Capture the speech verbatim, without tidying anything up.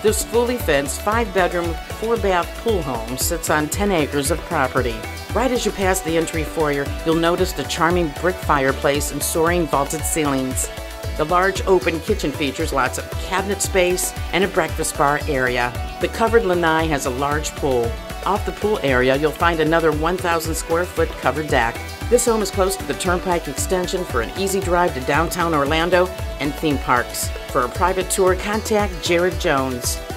This fully fenced five-bedroom, four-bath pool home sits on ten acres of property. Right as you pass the entry foyer, you'll notice the charming brick fireplace and soaring vaulted ceilings. The large open kitchen features lots of cabinet space and a breakfast bar area. The covered lanai has a large pool. Off the pool area, you'll find another one thousand square foot covered deck. This home is close to the Turnpike Extension for an easy drive to downtown Orlando and theme parks. For a private tour, contact Jared Jones.